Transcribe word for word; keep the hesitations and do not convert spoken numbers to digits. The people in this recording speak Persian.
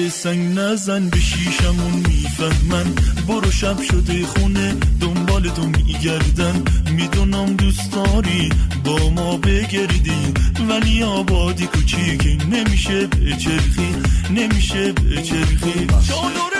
دیگه سنگ نزن به شیشمون میفهمن، برو شب شده خونه دنبال تو میگردن. میدونم دوست داری با ما بگردی، ولی آبادی کوچیکی نمیشه بچرخی، نمیشه بچرخی. چادر